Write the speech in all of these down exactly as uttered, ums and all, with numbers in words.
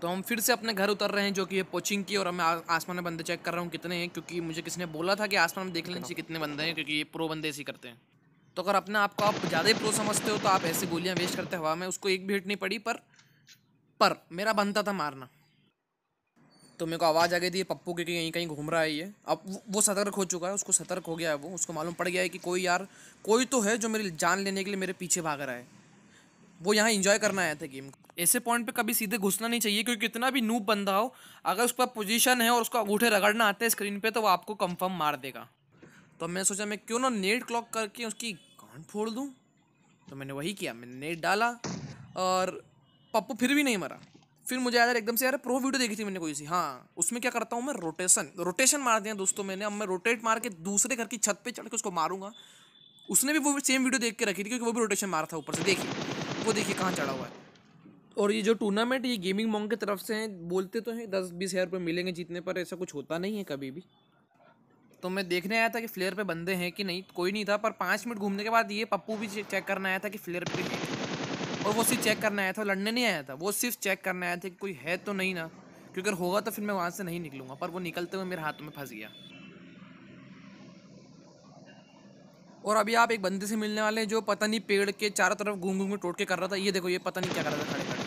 तो हम फिर से अपने घर उतर रहे हैं जो कि है पोचिंग की, और मैं आसमान में बंदे चेक कर रहा हूँ कितने हैं, क्योंकि मुझे किसी ने बोला था कि आसमान में देख लेने चाहिए कितने बंदे हैं, क्योंकि ये प्रो बंदे ऐसे ही करते हैं। तो अगर अपने आप को आप ज़्यादा ही प्रो समझते हो तो आप ऐसे गोलियाँ वेस्ट करते हवा में। उसको एक भी हिट नहीं पड़ी, पर पर मेरा बनता था मारना। तो मेरे को आवाज़ आ गई थी पप्पू की कि कहीं कहीं घूम रहा है ये। अब वो सतर्क हो चुका है, उसको सतर्क हो गया है वो, उसको मालूम पड़ गया है कि कोई यार कोई तो है जो मेरी जान लेने के लिए मेरे पीछे भाग रहा है। वो यहाँ एंजॉय करना आया था गेम को। ऐसे पॉइंट पे कभी सीधे घुसना नहीं चाहिए, क्योंकि कितना भी नूब बंदा हो, अगर उसका पोजीशन है और उसका अंगूठे रगड़ना आता है स्क्रीन पे, तो वो आपको कंफर्म मार देगा। तो मैं सोचा मैं क्यों ना नेट क्लॉक करके उसकी गांड फोड़ दूँ। तो मैंने वही किया, मैंने नेट डाला और पप्पू फिर भी नहीं मरा। फिर मुझे यार एकदम से यार प्रो वीडियो देखी थी मैंने कोई सी, हाँ उसमें क्या करता हूँ मैं, रोटेशन रोटेशन मार दिया दोस्तों मैंने। अब मैं रोटेट मार के दूसरे घर की छत पे चढ़ के उसको मारूंगा। उसने भी वो सेम वीडियो देख के रखी थी, क्योंकि वो भी रोटेशन मारा था ऊपर से। देखिए वो देखिए कहाँ चढ़ा हुआ है। और ये जो टूर्नामेंट ये गेमिंग मॉन्ग की तरफ से हैं, बोलते तो हैं दस बीस हज़ार रुपये मिलेंगे जीतने पर, ऐसा कुछ होता नहीं है कभी भी। तो मैं देखने आया था कि फ्लेयर पे बंदे हैं कि नहीं, कोई नहीं था। पर पाँच मिनट घूमने के बाद ये पप्पू भी चेक करना आया था कि फ्लेयर पे है, और वो सिर्फ चेक करना आया था, लड़ने नहीं आया था। वो सिर्फ चेक करना आया था कि कोई है तो नहीं ना, क्योंकि अगर होगा तो फिर मैं वहाँ से नहीं निकलूँगा। पर वो निकलते हुए मेरे हाथों में फंस गया। और अभी आप एक बंदे से मिलने वाले हैं जो पता नहीं पेड़ के चारों तरफ घूम घूम के टोट के कर रहा था। ये देखो, ये पता नहीं क्या कर रहा था खड़े खड़े।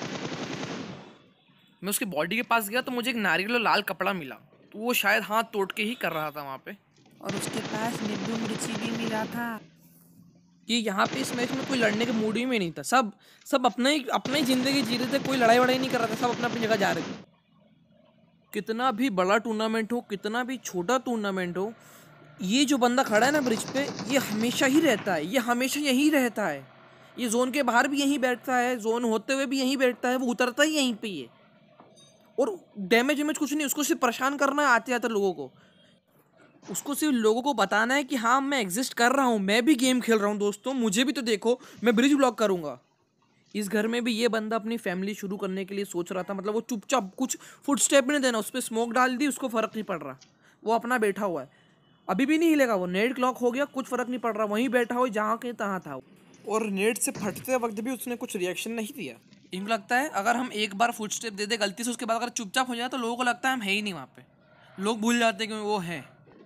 मैं उसकी बॉडी के पास गया तो मुझे एक नारियल और लाल कपड़ा मिला, तो वो शायद हाथ तोड़ के ही कर रहा था वहाँ पे। और उसके पास नींबू मिर्ची भी मिला था। कि यहाँ पे इस मैच में कोई लड़ने के मूड ही में नहीं था। सब सब अपना ही अपना ही जिंदगी जी रहे थे, कोई लड़ाई वड़ाई नहीं कर रहा था, सब अपना अपनी जगह जा रहे थे। कितना भी बड़ा टूर्नामेंट हो, कितना भी छोटा टूर्नामेंट हो, ये जो बंदा खड़ा है ना ब्रिज पे, ये हमेशा ही रहता है, ये हमेशा यहीं रहता है। ये जोन के बाहर भी यहीं बैठता है, जोन होते हुए भी यहीं बैठता है, वो उतरता ही यहीं पे ही है। और डैमेज वेमेज कुछ नहीं, उसको सिर्फ परेशान करना है आते आते लोगों को। उसको सिर्फ लोगों को बताना है कि हाँ मैं एग्जिस्ट कर रहा हूँ, मैं भी गेम खेल रहा हूँ दोस्तों, मुझे भी तो देखो, मैं ब्रिज ब्लॉक करूँगा। इस घर में भी ये बंदा अपनी फैमिली शुरू करने के लिए सोच रहा था, मतलब वो चुपचाप कुछ फुटस्टेप भी नहीं देना, उस पर स्मोक डाल दी, उसको फर्क नहीं पड़ रहा, वो अपना बैठा हुआ है, अभी भी नहीं हिलेगा। वो नेट क्लॉक हो गया, कुछ फर्क नहीं पड़ रहा, वहीं बैठा हो जहाँ के तहाँ था। और नेट से फटते वक्त भी उसने कुछ रिएक्शन नहीं दिया। इनको लगता है अगर हम एक बार फुटस्टेप दे दे गलती से, उसके बाद अगर चुपचाप हो जाए तो लोगों को लगता है हम है ही नहीं वहाँ पे, लोग भूल जाते हैं कि वो है।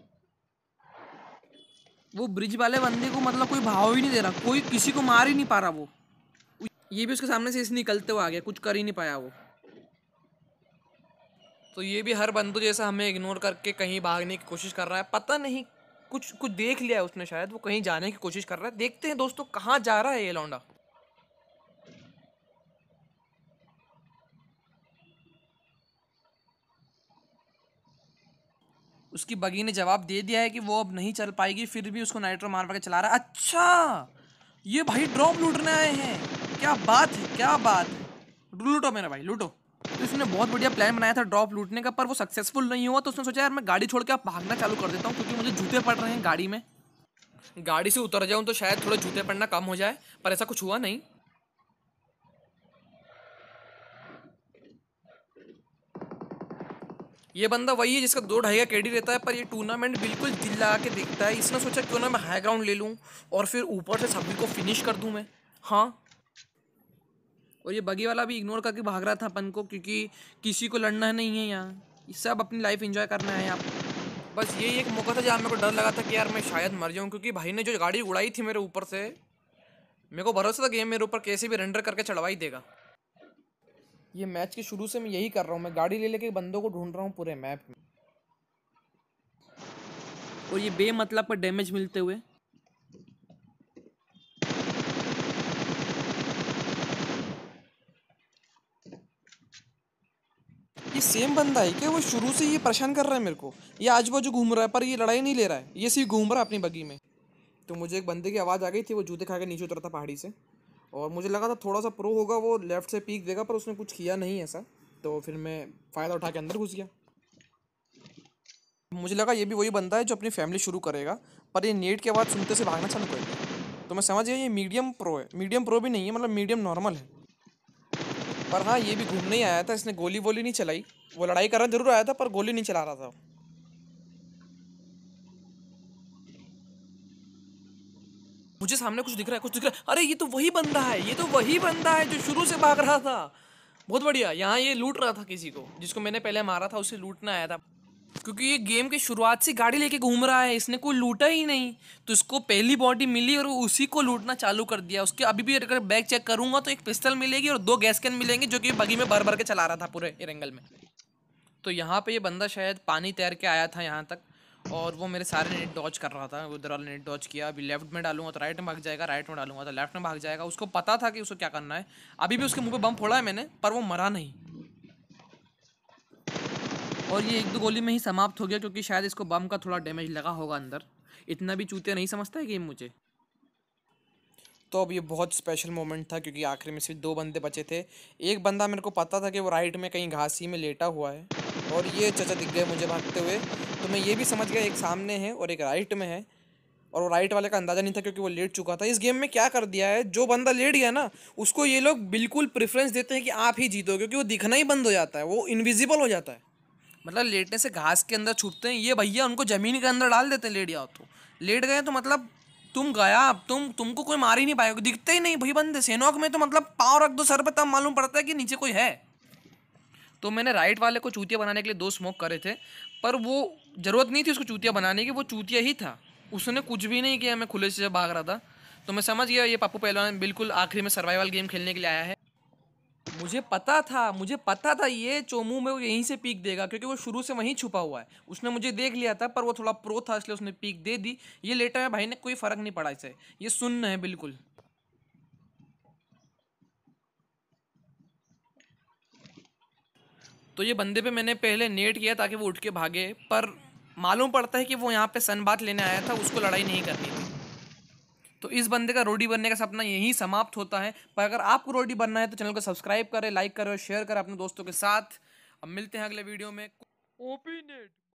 वो ब्रिज वाले बंदे को मतलब कोई भाव ही नहीं दे रहा, कोई किसी को मार ही नहीं पा रहा। वो ये भी उसके सामने से इसे निकलते हुए आ गया, कुछ कर ही नहीं पाया वो। तो ये भी हर बंदू जैसा हमें इग्नोर करके कहीं भागने की कोशिश कर रहा है। पता नहीं कुछ कुछ देख लिया है उसने, शायद वो कहीं जाने की कोशिश कर रहा है। देखते हैं दोस्तों कहाँ जा रहा है ये लौंडा। उसकी बगी ने जवाब दे दिया है कि वो अब नहीं चल पाएगी, फिर भी उसको नाइट्रो मार मार के चला रहा है। अच्छा, ये भाई ड्रॉप लूटने आए हैं, क्या बात है, क्या बात है। लूटो मेरा भाई, लूटो। तो इसने बहुत बढ़िया प्लान बनाया था ड्रॉप लूटने का, पर वो सक्सेसफुल नहीं हुआ। तो उसने सोचा यार मैं गाड़ी छोड़ के आप भागना चालू कर देता हूँ, क्योंकि मुझे जूते पड़ रहे हैं गाड़ी में। गाड़ी से उतर जाऊँ तो शायद थोड़े जूते पड़ना कम हो जाए, पर ऐसा कुछ हुआ नहीं। ये बंदा वही है जिसका दो ढाई का केडी रहता है, पर ये टूर्नामेंट बिल्कुल दिल लगा के देखता है। इसने सोचा क्यों ना मैं हाई ग्राउंड ले लूँ और फिर ऊपर से सभी को फिनिश कर दूँ मैं। हाँ, और ये बगी वाला भी इग्नोर करके भाग रहा था अपन को, क्योंकि किसी को लड़ना नहीं है यहाँ, सब अपनी लाइफ एंजॉय करना है यहाँ। बस यही एक मौका था जहाँ मेरे को डर लगा था कि यार मैं शायद मर जाऊँ, क्योंकि भाई ने जो गाड़ी उड़ाई थी मेरे ऊपर से, मेरे को भरोसा था गेम मेरे ऊपर कैसे भी रेंडर करके चढ़वा ही देगा। ये मैच के शुरू से मैं यही कर रहा हूँ, मैं गाड़ी ले लेके बंदों को ढूंढ रहा हूँ पूरे मैप में, और ये बेमतलब पर डैमेज मिलते हुए। ये सेम बंदा है क्या? वो शुरू से ये परेशान कर रहा है मेरे को, ये आजू बाजू घूम रहा है पर ये लड़ाई नहीं ले रहा है, ये सिर्फ घूम रहा है अपनी बगी में। तो मुझे एक बंदे की आवाज़ आ गई थी, वो जूते खा के नीचे उतरा था पहाड़ी से, और मुझे लगा था थोड़ा सा प्रो होगा, वो लेफ्ट से पीक देगा, पर उसने कुछ किया नहीं ऐसा। तो फिर मैं फ़ायदा उठा के अंदर घुस गया। मुझे लगा ये भी वही बंदा है जो अपनी फैमिली शुरू करेगा, पर ये नेट के आवाज़ सुनते से भागना चालू कर दिया। तो मैं समझ गया ये मीडियम प्रो है, मीडियम प्रो भी नहीं है, मतलब मीडियम नॉर्मल है। पर हाँ, ये भी घूमने ही आया था, इसने गोली वोली नहीं चलाई। वो लड़ाई करना जरूर आया था पर गोली नहीं चला रहा था। मुझे सामने कुछ दिख रहा है, कुछ दिख रहा है। अरे ये तो वही बंदा है, ये तो वही बंदा है जो शुरू से भाग रहा था। बहुत बढ़िया। यहाँ ये लूट रहा था किसी को, जिसको मैंने पहले मारा था उसे लूटना आया था, क्योंकि ये गेम की शुरुआत से गाड़ी लेके घूम रहा है, इसने कोई लूटा ही नहीं। तो इसको पहली बॉडी मिली और वो उसी को लूटना चालू कर दिया। उसके अभी भी अगर बैग चेक करूंगा तो एक पिस्टल मिलेगी और दो गैस कैन मिलेंगे, जो कि बगी में भर भर के चला रहा था पूरे एंगल में। तो यहाँ पे ये बंदा शायद पानी तैर के आया था यहाँ तक, और वो मेरे सारे नेट डॉज कर रहा था। उधर वाला नेट डॉज किया, अभी लेफ्ट में डालूंगा तो राइट में भाग जाएगा, राइट में डालूंगा तो लेफ्ट में भाग जाएगा। उसको पता था कि उसको क्या करना है। अभी भी उसके मुंह पे बम फोड़ा है मैंने, पर वो मरा नहीं, और ये एक दो गोली में ही समाप्त हो गया, क्योंकि शायद इसको बम का थोड़ा डैमेज लगा होगा अंदर। इतना भी चूतिया नहीं समझता है गेम मुझे। तो अब ये बहुत स्पेशल मोमेंट था, क्योंकि आखिर में सिर्फ दो बंदे बचे थे। एक बंदा मेरे को पता था कि वो राइट में कहीं घासी में लेटा हुआ है, और ये चचा दिख गए मुझे भागते हुए। तो मैं ये भी समझ गया एक सामने है और एक राइट में है, और वो राइट वाले का अंदाज़ा नहीं था क्योंकि वो लेट चुका था। इस गेम में क्या कर दिया है, जो बंदा लेट गया ना उसको ये लोग बिल्कुल प्रेफरेंस देते हैं कि आप ही जीतो, क्योंकि वो दिखना ही बंद हो जाता है, वो इनविजिबल हो जाता है। मतलब लेटने से घास के अंदर छुपते हैं ये भैया, उनको जमीन के अंदर डाल देते हैं। लेट जाओ तो लेट गए तो मतलब तुम गया, अब तुम तुमको कोई मार ही नहीं पाएगा, दिखते ही नहीं भाई बंदे। सेनॉक में तो मतलब पाँव रख दो सर पे तब मालूम पड़ता है कि नीचे कोई है। तो मैंने राइट वाले को चूतिया बनाने के लिए दो स्मोक करे थे, पर वो ज़रूरत नहीं थी उसको चूतिया बनाने की, वो चूतिया ही था। उसने कुछ भी नहीं किया, मैं खुले से जब भाग रहा था। तो मैं समझ गया ये पप्पू पहलवान बिल्कुल आखिरी में सर्वाइवल गेम खेलने के लिए आया है। मुझे पता था, मुझे पता था ये चोमू में वो यहीं से पीक देगा, क्योंकि वो शुरू से वहीं छुपा हुआ है। उसने मुझे देख लिया था, पर वो थोड़ा प्रो था इसलिए उसने पीक दे दी। ये लेटा है भाई ने, कोई फर्क नहीं पड़ा इसे, ये सुन्न है बिल्कुल। तो ये बंदे पे मैंने पहले नेट किया ताकि वो उठ के भागे, पर मालूम पड़ता है कि वो यहाँ पे सन बात लेने आया था, उसको लड़ाई नहीं करनी थी। तो इस बंदे का रोडी बनने का सपना यहीं समाप्त होता है। पर अगर आपको रोडी बनना है तो चैनल को सब्सक्राइब करें, लाइक करें और शेयर करें अपने दोस्तों के साथ। अब मिलते हैं अगले वीडियो में। ओपी नेट।